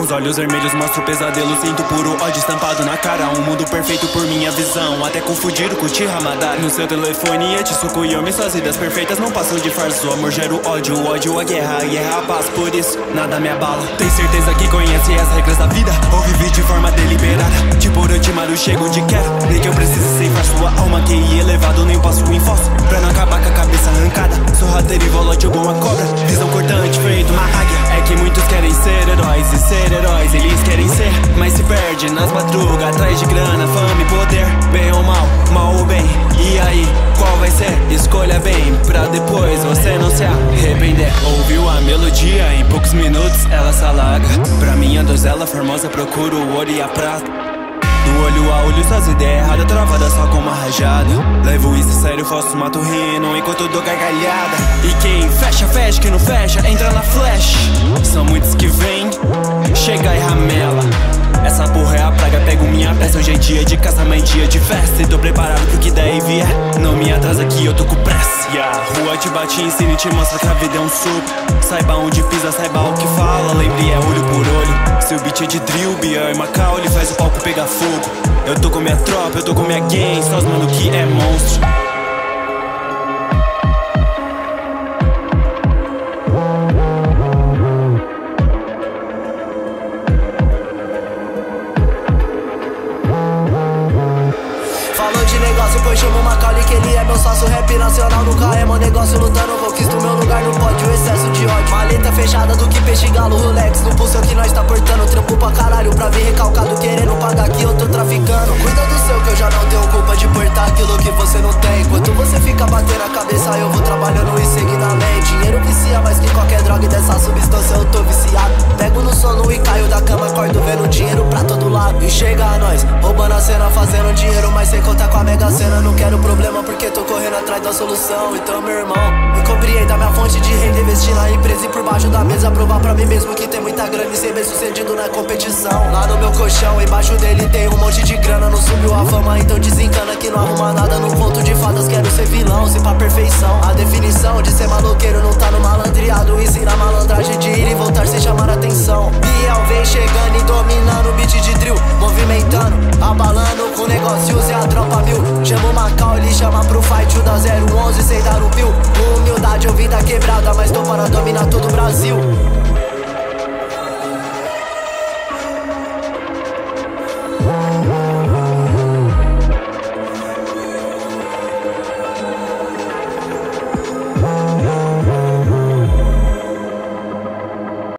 os olhos vermelhos mostro o pesadelo. Sinto puro ódio estampado na cara. Um mundo perfeito por minha visão, até confundido com o Ramadar. No seu telefone, Etsuko Yomi, suas vidas perfeitas não passam de farsa. O amor gera o ódio a guerra, a paz. Por isso, nada me abala. Tem certeza que conhece as regras da vida? Ou vive de forma deliberada? Tipo Orochimaru, chego onde quero. Nem que eu precise ceifar sua alma. QI elevado, nem passo em falso pra não acabar com a cabeça arrancada. Sorrateiro e volote igual uma cobra, visão cortante, feito uma águia. É que muitos querem ser heróis, e ser heróis eles querem ser, mas se perde nas madrugas, atrás de grana, fama e poder. Bem ou mal, mal ou bem, e aí, qual vai ser? Escolha bem, pra depois você não se arrepender. Ouviu a melodia, em poucos minutos ela se alaga. Pra minha donzela formosa procuro o ouro e a prata. Do olho a olho, suas ideias erradas, travada só com uma rajada. Levo isso a sério, faço mato rindo enquanto dou gargalhada. E quem fecha, fecha, quem não fecha, entra na flash. São muitos que vêm, chega e ramela. Essa porra é a praga, pego minha peça. Hoje é dia de casamento, dia de festa, e tô preparado pro que daí vier. Não me atrasa que eu tô com pressa. E a rua te bate, ensina e te mostra que a vida é um sopro. Saiba onde pisa, saiba o que fala. Lembre, é olho por olho. Seu beat é de drill, Bian e Macaulay faz o palco pegar fogo. Eu tô com minha tropa, eu tô com minha gang, só os mano que é monstro. Falou de negócio, pois chama o Macaulay que ele é meu sócio. Rap nacional nunca é meu negócio, lutando, conquisto meu lugar no pódio. Excesso de ódio, maleta fechada do que peixe galo. Rolex no pulso é o que nós tá portando. Trampo pra caralho pra vir recalcado, querendo pagar que eu tô traficando. Cuida do seu que eu já não tenho culpa de portar aquilo que você não tem. Enquanto você fica batendo a cabeça, eu vou trabalhando e seguidamente. Dinheiro vicia mais que qualquer droga, e dessa substância eu tô viciado. Pego no sono e caio da cama, acordo vendo dinheiro pra todo lado. E chega a nós, roubando a cena, fazendo dinheiro, mas sem contar com a mega cena. Não quero problema porque tô correndo atrás da solução. Então meu irmão, me compreenda minha fonte de renda, investir na empresa e por baixo da mesa provar pra mim mesmo que tem muita grana e ser bem sucedido na competição. Lá no meu colchão, embaixo dele tem um monte de grana. Não subiu a fama, então desencana que não arruma nada. No conto de fadas quero ser vilão, se pra perfeição. A definição de ser maloqueiro não tá no malandreado, ensina a malandragem de ir e voltar sem chamar atenção. Biel vem chegando e dominando o beat de drill.